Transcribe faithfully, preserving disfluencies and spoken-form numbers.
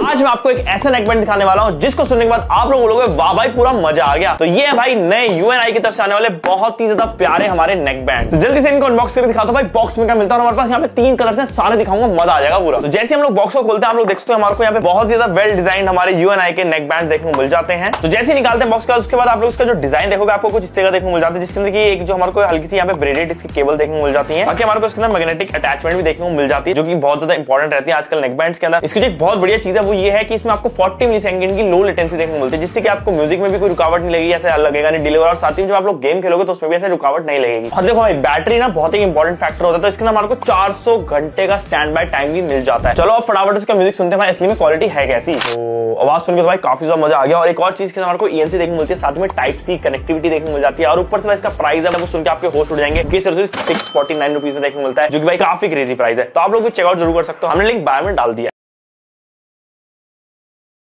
आज मैं आपको एक ऐसा नेक बैंड दिखाने वाला हूं जिसको सुनने के बाद आप लोग बोलोगे वाह भाई पूरा मजा आ गया। तो ये है भाई नए यूएनआई की तरफ से आने वाले बहुत ही ज्यादा प्यारे हमारे नेक बैंड। तो जल्दी से इनको अनबॉक्स करके दिखाता हूं भाई बॉक्स में क्या मिलता है। हमारे पास यहाँ पे तीन कलर है, सारे दिखाऊंगा, मजा आ जाएगा पूरा। तो जैसे हम लोग बॉक्स को खोलते हैं, आप लोग देखते हैं हमारे को यहाँ पे बहुत ज्यादा वेल डिजाइन हमारे यूएनआई के नेक बैंड देखने को मिल जाते हैं। तो जैसे निकालते हैं बॉक्स का, उसके बाद आप लोग इसका जो डिजाइन देखोगे आपको कुछ इस तरह देखने को मिल जाता है, जिसके अंदर की एक जो हमारे को हल्की सी यहाँ पे ब्रेडेड इसकी केबल देखने को मिल जाती है। बाकी हमारे को इसके अंदर मैग्नेटिक अटैचमेंट भी देखने को मिल जाती है, जो कि बहुत ज्यादा इंपॉर्टेंट रहती है आजकल नेक बैंड्स के अंदर। इसकी जो एक बहुत बढ़िया चीज है वो ये है कि इसमें आपको चालीस मिली सेकंड की लो लेटेंसी देखने को मिलती है, जिससे कि आपको म्यूजिक में भी कोई रुकावट नहीं लगेगी, ऐसा लगेगा नहीं डिले, और साथ ही जब आप लोग गेम खेलोगे तो उसमें भी ऐसे रुकावट नहीं लगेगी। और देखो भाई बैटरी ना बहुत ही इंपॉर्टेंट फैक्टर होता है, तो इसके अंदर हमारे को चार सौ घंटे का स्टैंड बाय टाइम भी मिल जाता है। चलो अब फटाफट इसका म्यूजिक सुनते हैं भाई असली में क्वालिटी है कैसी। तो आवाज सुन के तो भाई काफी ज्यादा मजा आ गया। और एक और चीज के हमारे को ईएनसी देखने मिलती है, साथ में टाइप सी कनेक्टिविटी देखने मिल जाती है, और ऊपर से इसका प्राइस है वो सुन के आपके होश उड़ जाएंगे कि सिर्फ सिक्स फोर्टी नाइन रुपीज में देखने मिलता है, जो कि भाई काफी क्रेजी प्राइस है। तो आप लोग भी चेकआउट जरूर कर सकते हो, हमने लिंक बायो में डाल दिया।